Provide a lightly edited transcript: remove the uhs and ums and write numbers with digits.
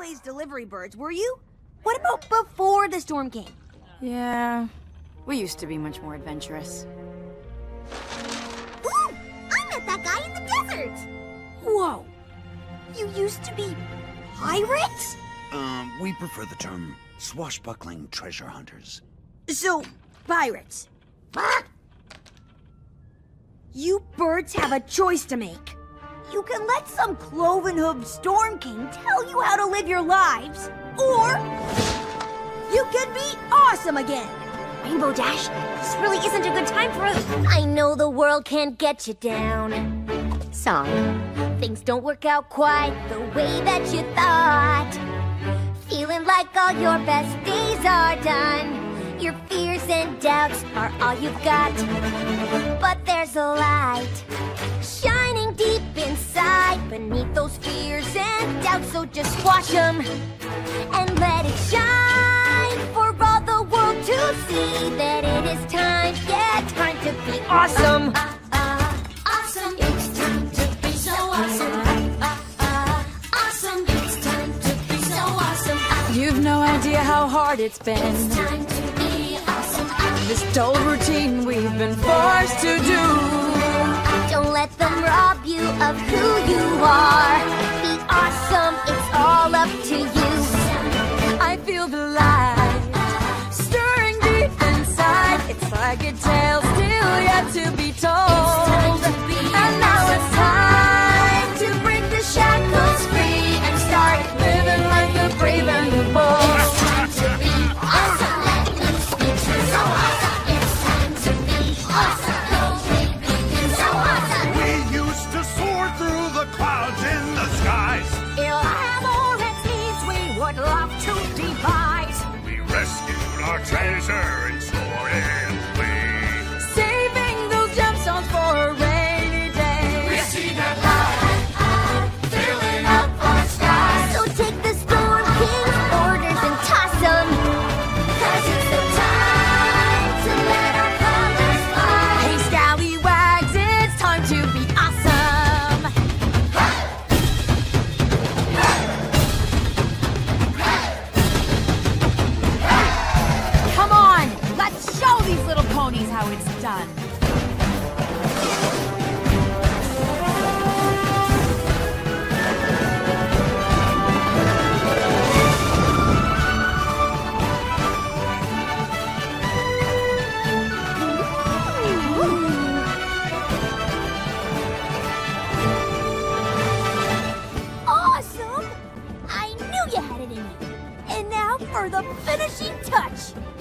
always delivery birds, were you? What about before the storm came? Yeah, we used to be much more adventurous. Ooh! I met that guy in the desert! Whoa! You used to be pirates? We prefer the term swashbuckling treasure hunters. So, pirates. You birds have a choice to make. You can let some cloven-hooved Storm King tell you how to live your lives, or you can be awesome again. Rainbow Dash, this really isn't a good time for us. I know the world can't get you down. Song. Things don't work out quite the way that you thought. Feeling like all your best days are done. Your fears and doubts are all you've got. But there's a light shining deep inside beneath those fears and doubts. So just squash them and let it shine for all the world to see that it is time, yeah, time to be awesome. Awesome. It's time to be so awesome. Awesome. It's time to be so awesome. You've no idea how hard it's been. It's time to be awesome. This dull routine we've been forced to do. Don't let them rob you of who you are. Be awesome, it's all up to you. I feel the light stirring deep inside. It's like a tale still yet to be told. And now it's time to break the shackles free and start living like the brave and the bold. It's time to be awesome. Let loose, it's so awesome. It's time to be awesome. Go big, big, and so awesome. We used to soar through the clouds in the skies. You'll have all that needs we would love to devise. We rescued our treasure and stored it away. Saving those gemstones for a rainy day. We see that light filling up our skies. So take the Storm King's orders and toss them. 'Cause it's the time to let our colors fly. Hey, scallywags, it's time to be awesome. Come on, let's show these little ponies how it's done. Awesome! I knew you had it in you. And now for the finishing touch.